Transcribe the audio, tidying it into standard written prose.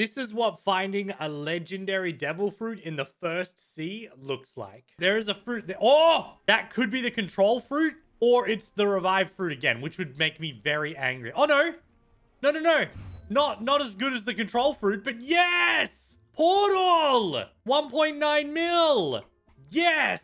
This is what finding a legendary devil fruit in the first sea looks like. There is a fruit there. Oh, that could be the control fruit, or it's the revived fruit again, which would make me very angry. Oh, no. No. Not as good as the control fruit, but yes! Portal! 1.9 mil! Yes!